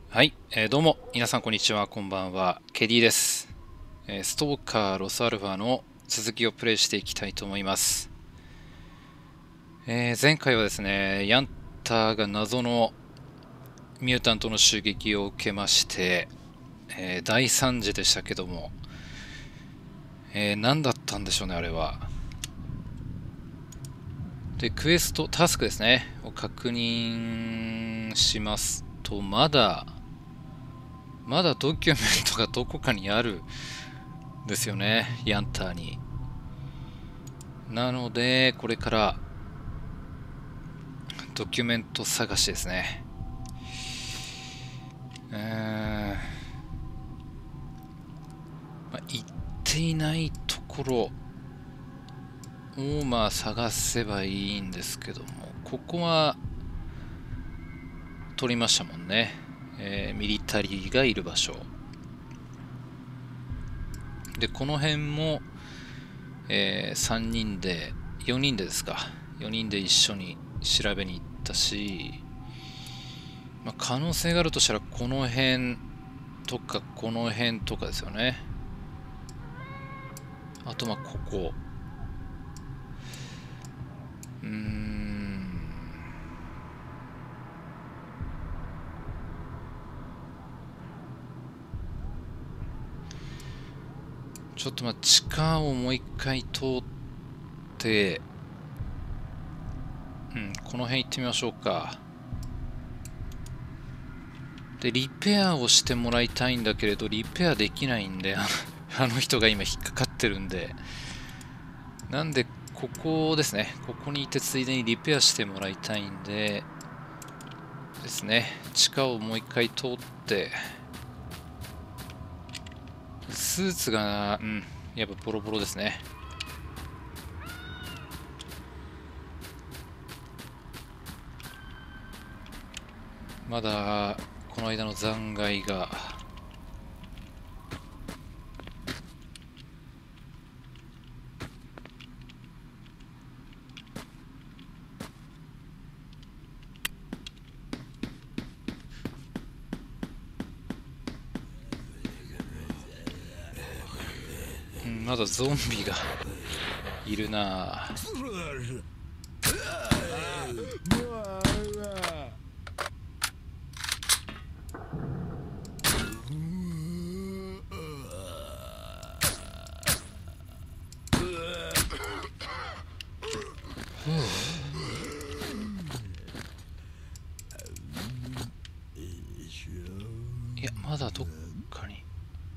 はい、どうも皆さんこんにちは、こんばんは、ケディです。ストーカーロスアルファの続きをプレイしていきたいと思います。前回はですね、ヤンターが謎のミュータントの襲撃を受けまして、大惨事でしたけども、何だったんでしょうね、あれは。で、クエスト、タスクですね、を確認しますと、まだドキュメントがどこかにあるんですよね、ヤンターに。なので、これからドキュメント探しですね。行っていないところを探せばいいんですけども、ここは取りましたもんね。ミリタリーがいる場所。で、この辺も、3人で、4人でですか。4人で一緒に調べに行ったし、可能性があるとしたらこの辺とかこの辺とかですよね。あとここ。ちょっと地下をもう一回通って、この辺行ってみましょうか。で、リペアをしてもらいたいんだけれど、リペアできないんで、あの人が今引っかかってるんで。なんで、ここですね。ここにいてついでにリペアしてもらいたいんで、ですね。地下をもう一回通って、スーツが、やっぱボロボロですね。まだ、この間の残骸が、まだゾンビがいるなぁ。いや、まだどっかに。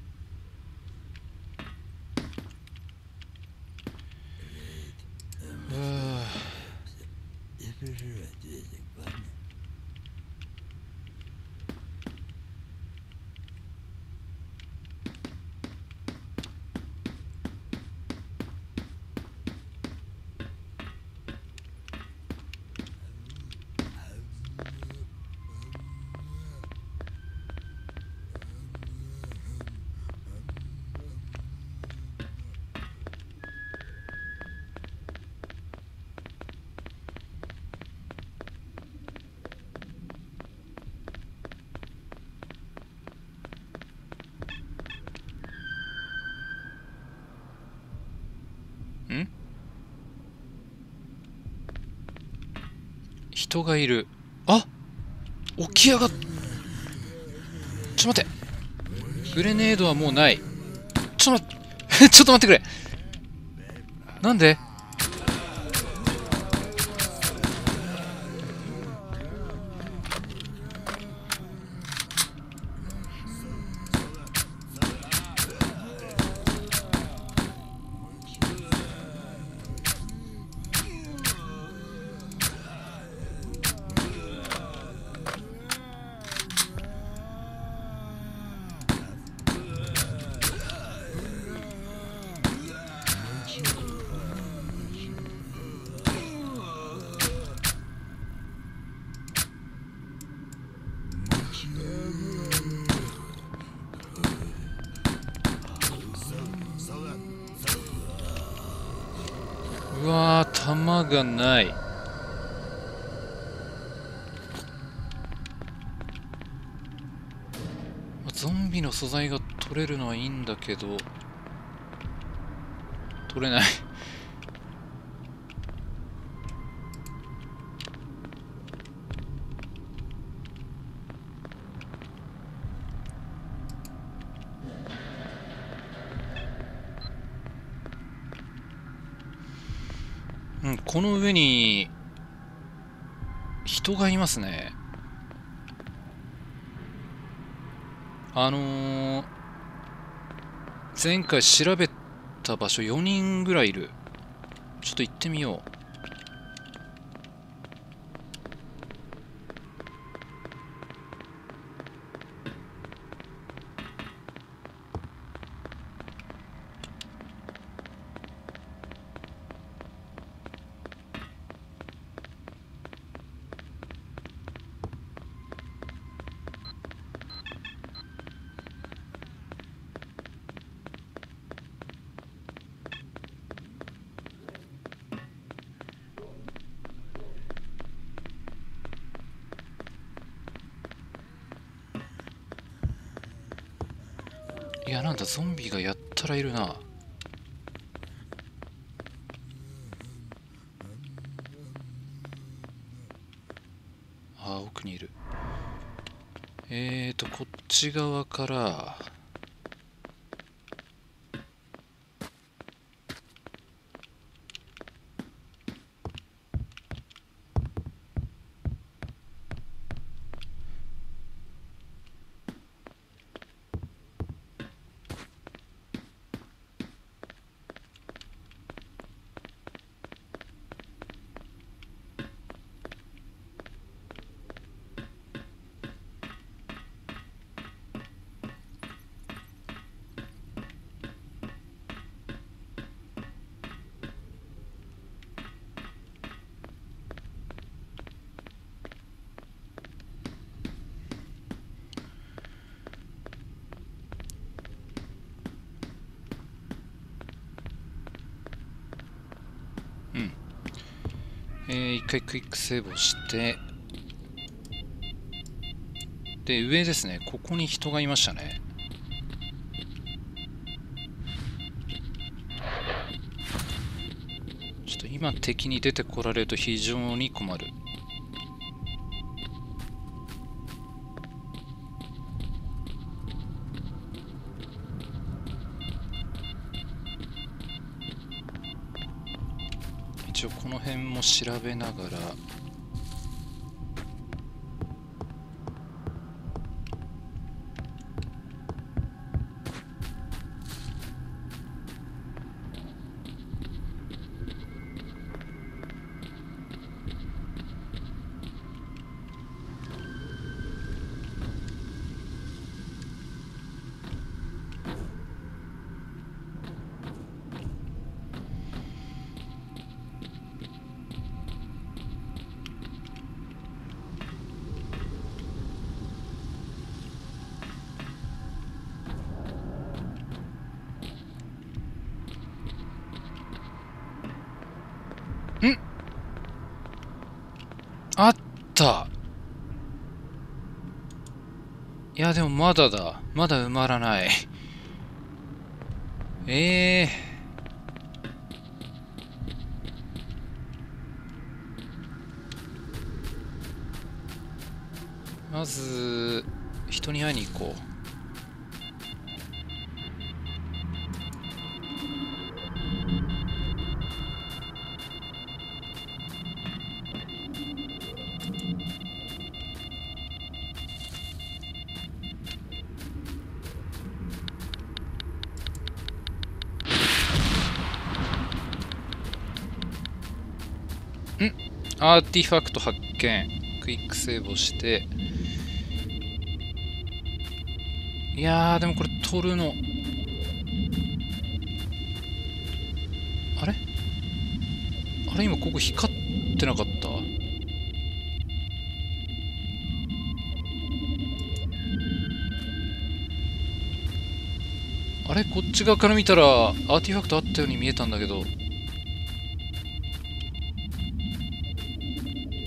人がいる。あ、起き上がっ。ちょっと待って。グレネードはもうない。ちょっと待って。ちょっと待ってくれ。なんで？うわー、弾がない。 ゾンビの素材が取れるのはいいんだけど、取れない。うん、この上に人がいますね。前回調べた場所4人ぐらいいる。ちょっと行ってみよう。いや、なんだ、ゾンビがやったらいるな。あ、奥にいる。こっち側から、一回クイックセーブをして、で、上ですね。ここに人がいましたね。ちょっと今敵に出てこられると非常に困る。一応この辺も調べながら、あった。いや、でもまだだ。まだ埋まらない。まず、人に会いに行こう。アーティファクト発見。クイックセーブをして。いやー、でもこれ取るの。あれあれ今ここ光ってなかった？あれこっち側から見たらアーティファクトあったように見えたんだけど。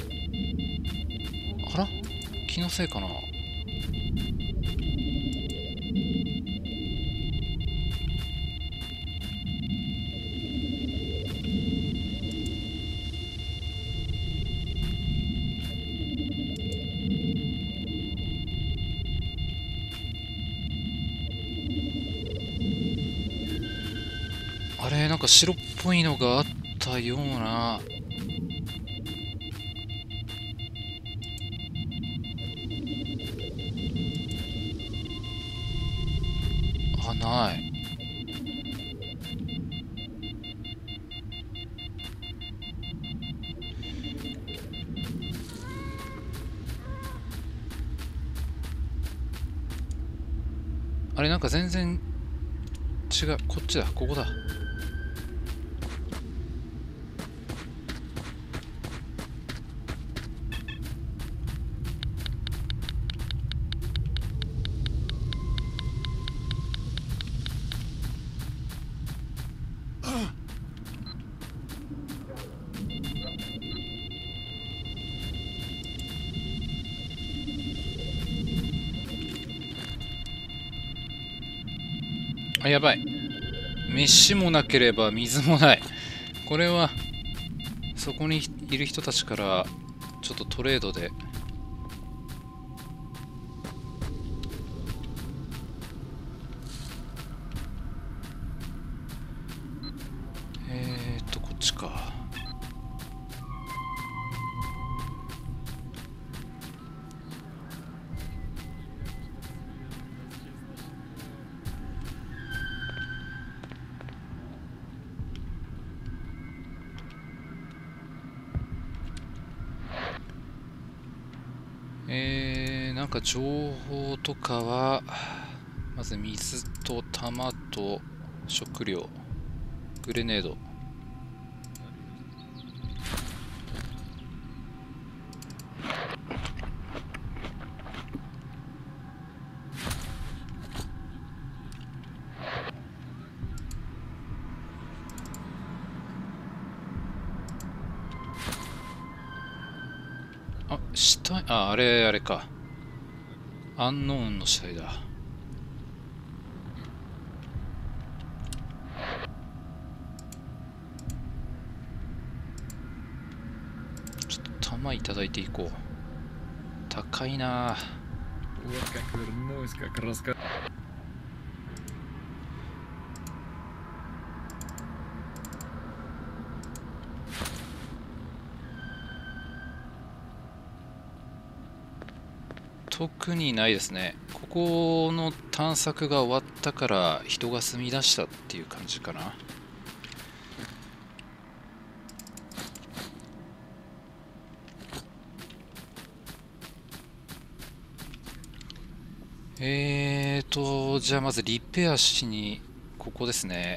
あら？気のせいかな。 か白っぽいのがあったような。あ、ない。あれ、なんか全然違う。こっちだ。ここだ。あ、やばい。飯もなければ水もない。これはそこにいる人たちからちょっとトレードで。こっちか。なんか情報とかは、まず水と弾と食料、グレネード。あ、死体、あ、あれか。アンノーンの死体だ。ちょっと弾いただいていこう。高いな。特にないですね。ここの探索が終わったから人が住み出したっていう感じかな。じゃあまずリペアしに、ここですね。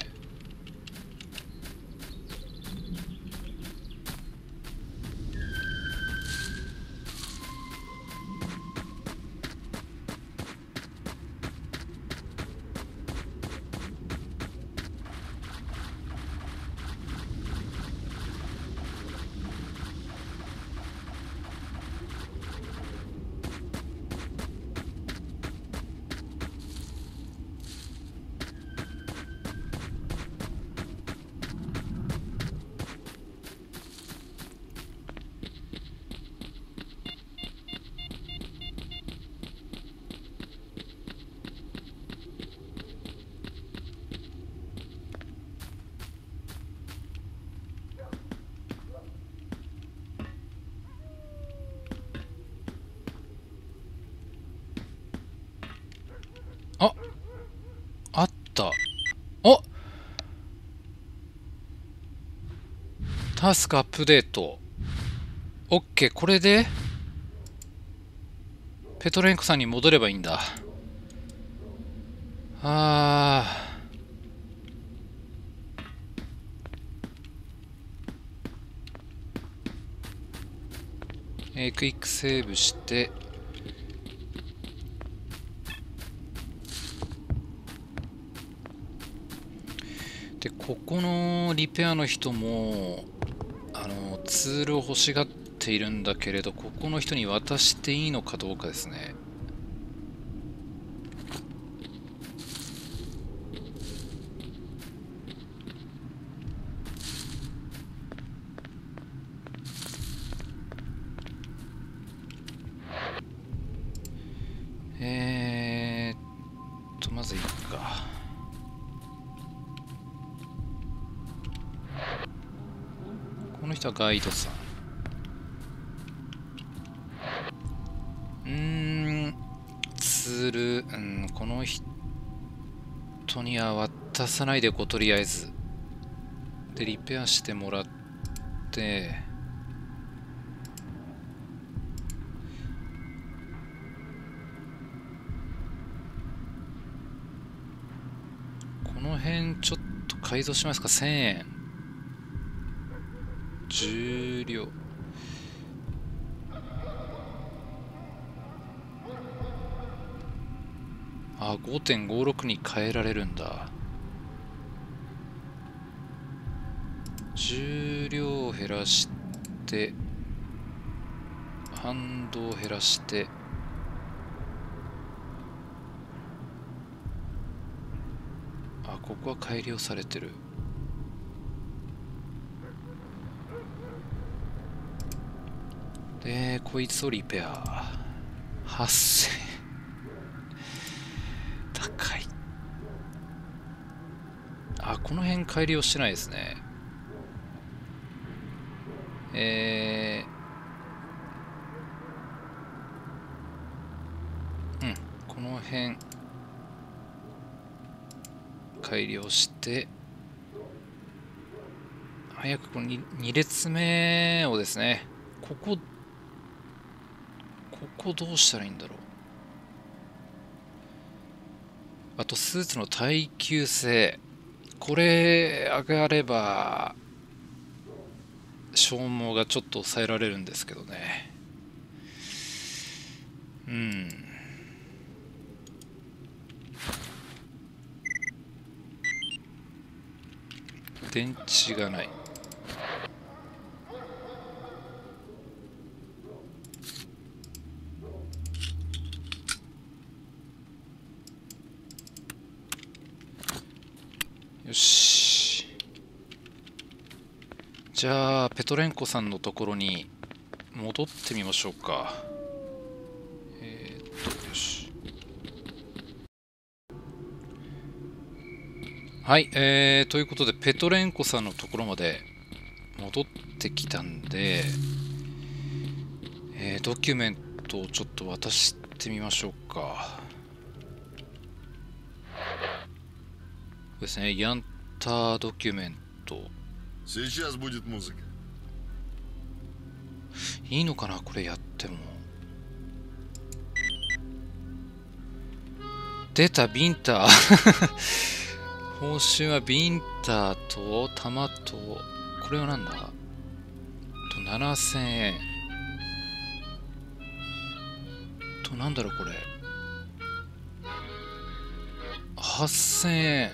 あ、あった。お、タスクアップデート。OK、これでペトレンコさんに戻ればいいんだ。クイックセーブして、で、ここのリペアの人も、ツールを欲しがっているんだけれど、ここの人に渡していいのかどうかですね。まずいいか。 人はガイドさん。この人には渡さないでこう、とりあえず。で、リペアしてもらって、この辺ちょっと改造しますか。1000円。重量。あ、5.56 に変えられるんだ。重量を減らして、反動を減らして、あ、ここは改良されてる。で、こいつをリペア。8000円。高い。あ、この辺改良してないですね。この辺改良して、早くこの 2列目をですね、ここどうしたらいいんだろう。あとスーツの耐久性、これ上がれば消耗がちょっと抑えられるんですけどね。電池がない。よし。じゃあペトレンコさんのところに戻ってみましょうか。よし。はい、ということでペトレンコさんのところまで戻ってきたんで、ドキュメントをちょっと渡してみましょうか。そうですね、ヤンタードキュメント。いいのかな、これやっても。出た、ビンター。報酬はビンターと弾と、これはなんだと7000円。と、なんだろうこれ。8000円。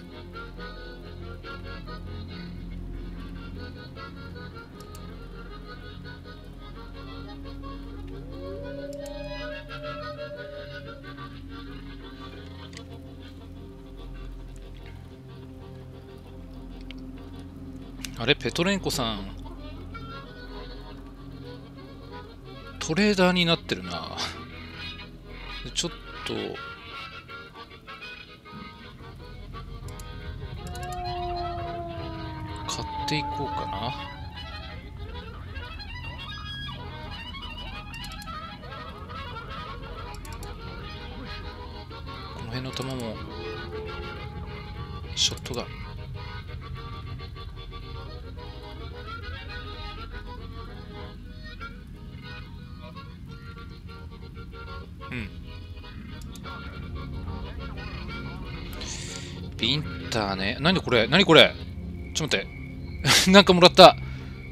あれ、ペトレンコさん、トレーダーになってるな。ちょっと、買っていこうかな。この辺の弾も、ショットガン。ビンターね。何これ、何これ、ちょっと待って。なんかもらった。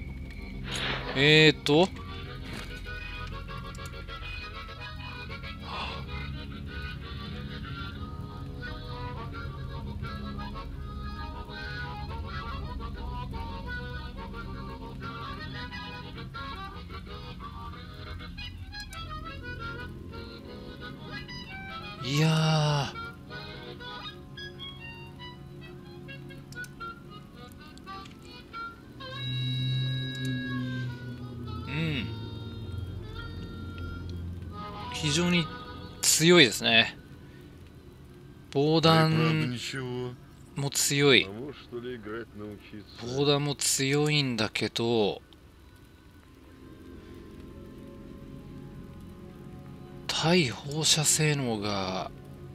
いやー。非常に強いですね。防弾も強い。防弾も強いんだけど、 はい放射性能が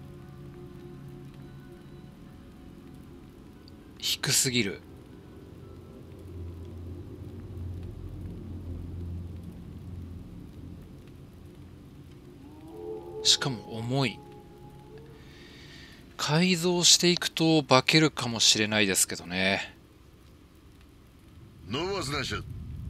低すぎる。しかも重い。改造していくと化けるかもしれないですけどね。 Ну вот, значит,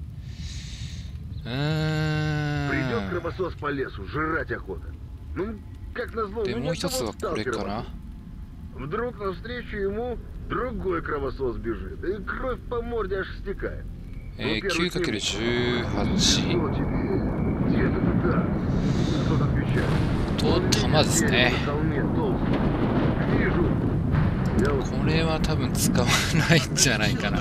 Придет кровосос по лесу, жрать охота. Ну, как назло, で、 ну もう ни 一つ одного はこれか сталкера な。 вокруг. Вдруг навстречу ему другой кровосос бежит, и кровь по морде аж стекает. Ну, первый к нему. Что 9×18 тебе? Где ты туда? Тот отвечает. と弾ですね。 На холме толстый. Вижу. Я вот これは多分使わないんじゃないかな。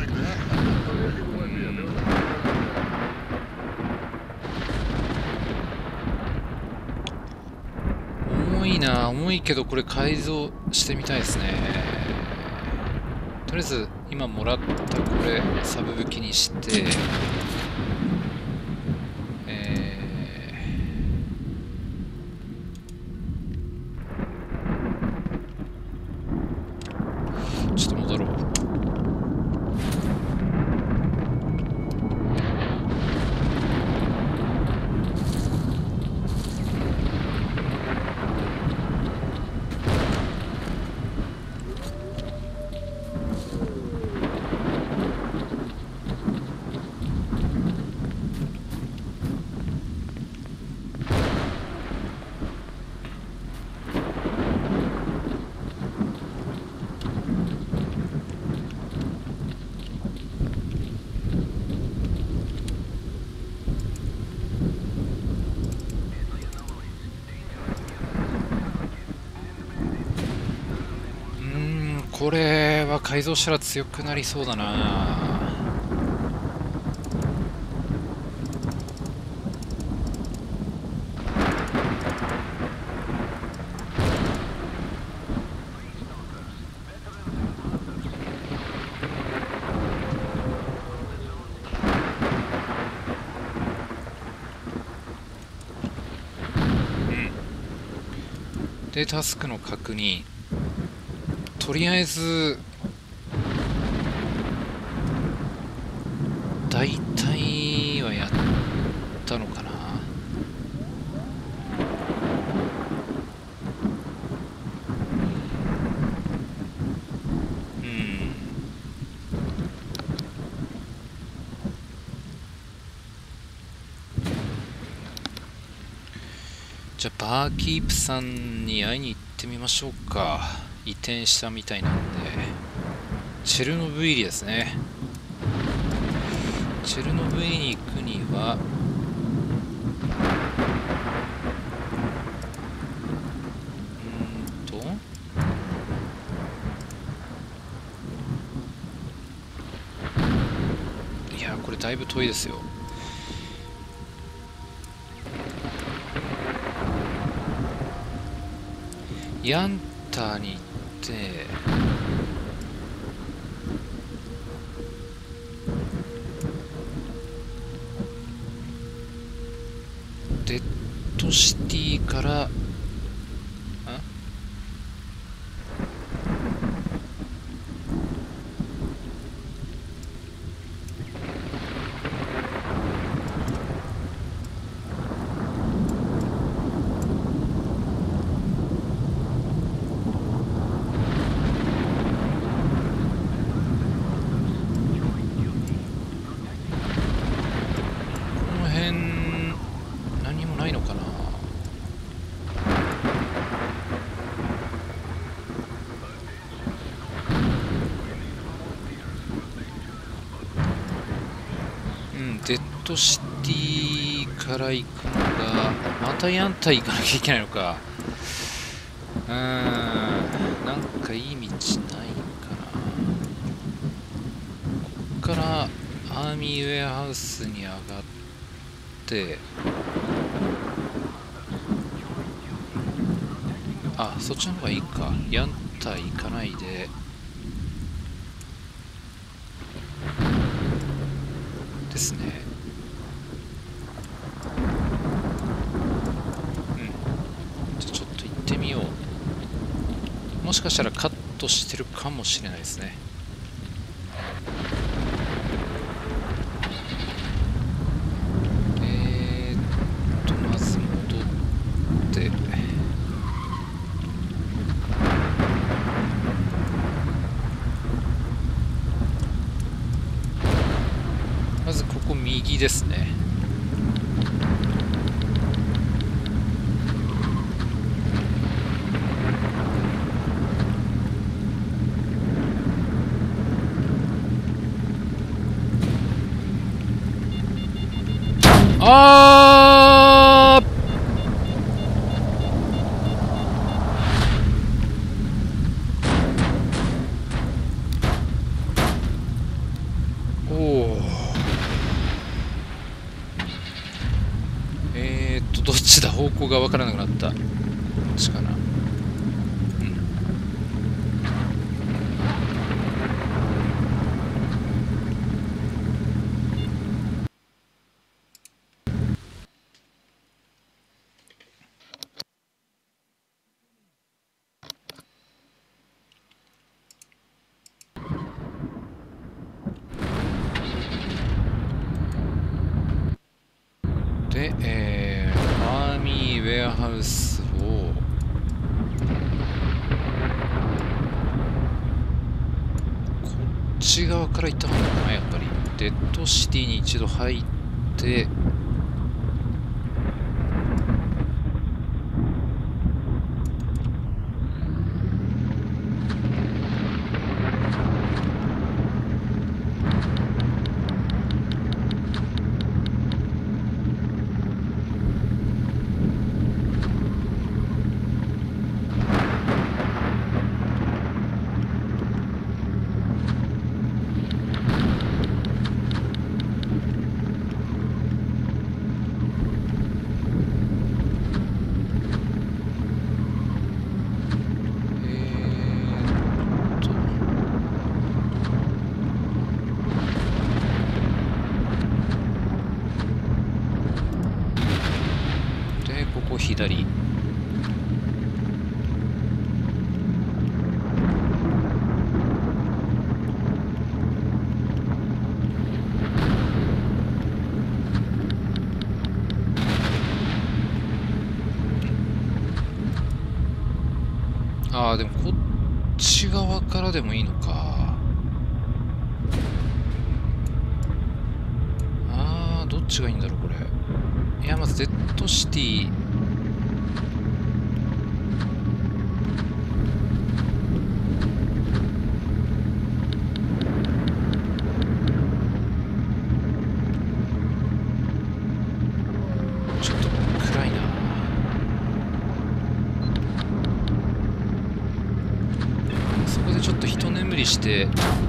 重いな。重いけどこれ改造してみたいですね。とりあえず今もらったこれサブ武器にして、ちょっと戻ろう。これは改造したら強くなりそうだな。で、タスクの確認。とりあえず大体はやったのかな。じゃあバーキープさんに会いに行ってみましょうか。移転したみたいなんで。チェルノブイリですね。チェルノブイリに行くにはいやこれだいぶ遠いですよ。ヤンターに行ってデッドシティからデッドシティから行くのがまたヤンタ行かなきゃいけないのか。なんかいい道ないかな。こっからアーミーウェアハウスに上がってそっちの方がいいか。ヤンタ行かないでですね。 ってみよう。もしかしたらカットしてるかもしれないですね。まず戻って、まずここ右ですね。あー、おお、どっちだ、方向が分からなくなった。こっちかな。で、アーミーウェアハウスをこっち側から行った方がいいのかな。やっぱりデッドシティに一度入って、でここ左。ああ、でもこっち側からでもいいのか。ああ、どっちがいいんだろうこれ。いや、まずデッドシティ。ちょっと暗いな。そこでちょっと一眠りして、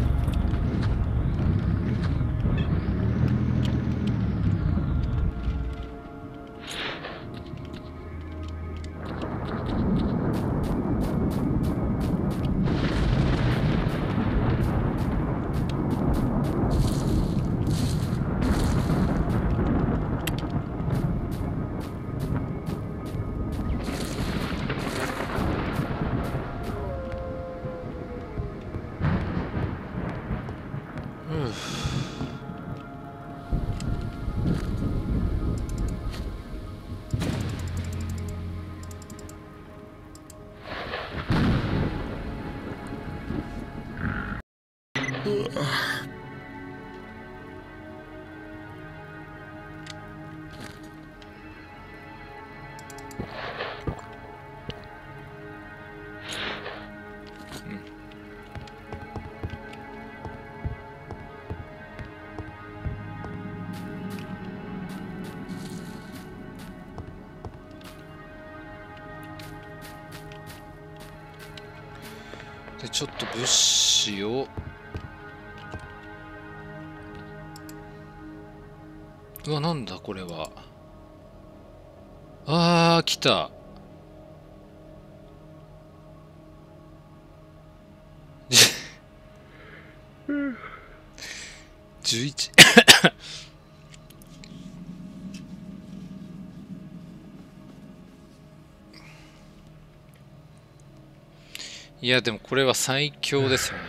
でちょっと物資を、うわ、なんだこれは。あー、来た。11 いやでもこれは最強ですよね。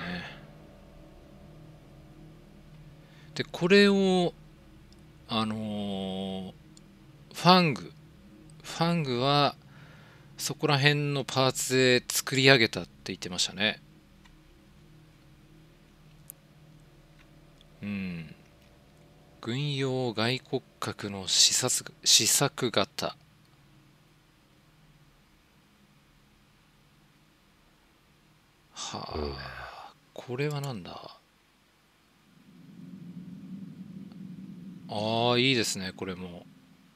でこれをファングはそこら辺のパーツで作り上げたって言ってましたね。うん。軍用外骨格の試作型。はあ、これはなんだ。ああ、いいですね、これも。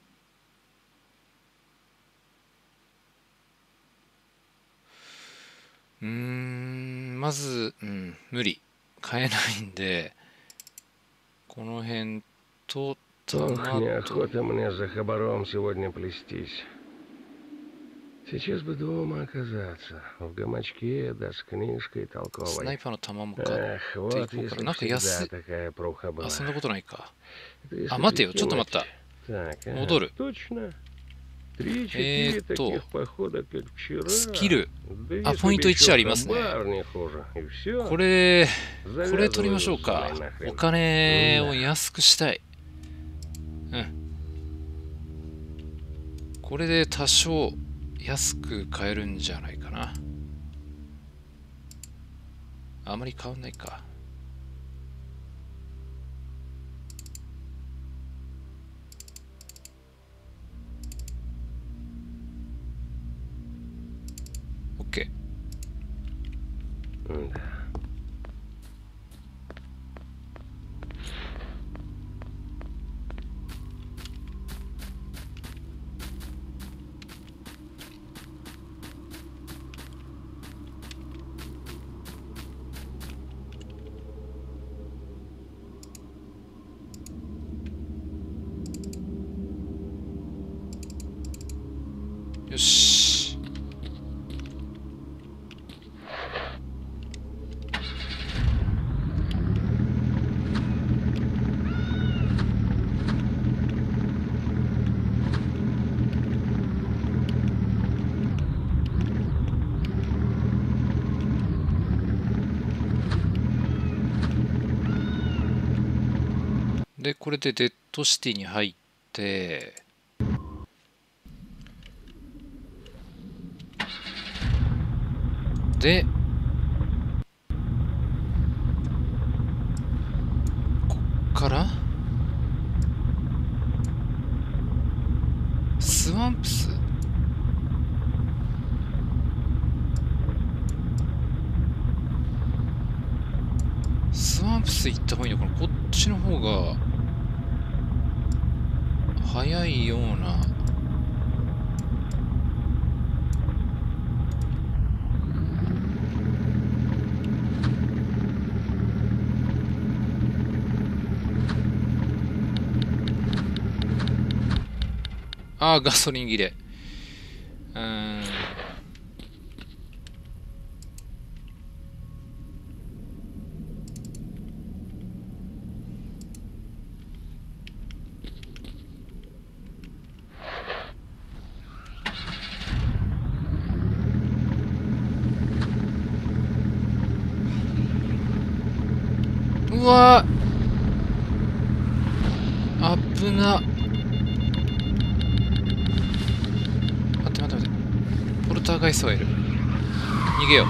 まず、無理。買えないんで、この辺と、 Ох, неохота мне за хабаром сегодня плестись. Сейчас бы дома оказаться, в гамачке, да с книжкой スナイ толковой. パーの弾も買っ Эх, てい вот こうかな。 если なんか всегда такая пруха あ、 была. そんなことないか。 Это あ、 если 待てよ、ちょっと待った。 прикинуть. Так, 戻る。 точно. 3-4 таких похода, как вчера. スキル。 Да あ、 если ポイン бы ト еще 1ありますね。 хабар не хуже, и все. これ取りましょう Завязываю か。 с нахрен. お金を安くしたい。これで多少安く買えるんじゃないかな。あまり変わんないか。OK。よし。で、これでデッドシティに入って、で、こっからスワンプス。スワンプス行った方がいいのかな。こっちの方が早いような。ああ、ガソリン切れ。うわー、危な。待って待って待って。ポルターガイストがいる。逃げよう。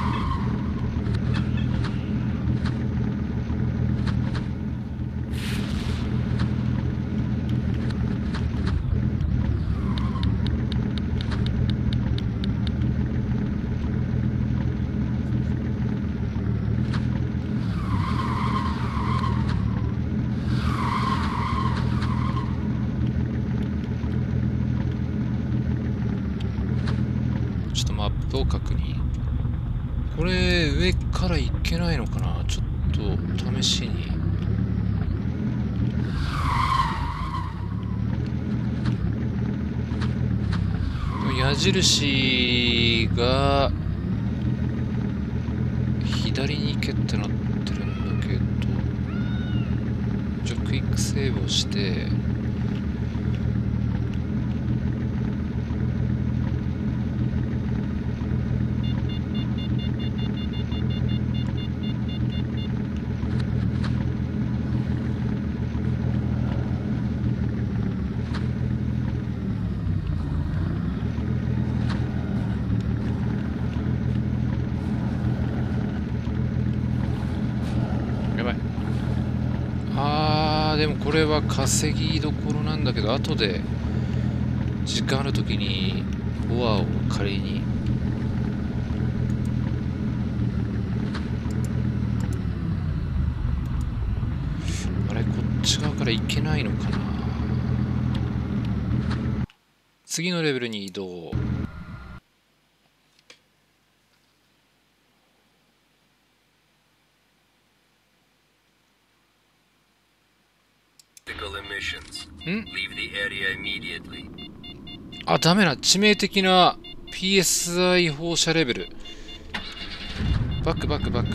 ちょっとマップを確認。これ上から行けないのかな。ちょっと試しに。矢印が左に行けってなってるんだけど、じゃあクイックセーブをして、 これは稼ぎどころなんだけど、後で時間あるときにオアを借りに。あれ、こっち側から行けないのかな。次のレベルに移動。ん？あ、ダメな。致命的な PSI 放射レベル。バックバックバック。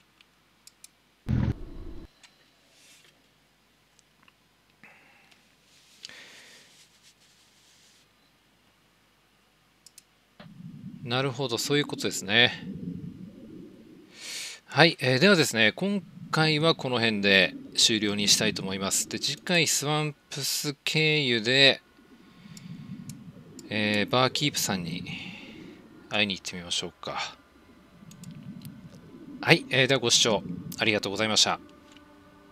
なるほど、そういうことですね。はい、ではですね、今回はこの辺で終了にしたいと思います。で、次回スワンプス経由で、バーキープさんに会いに行ってみましょうか。はい、ではご視聴ありがとうございました。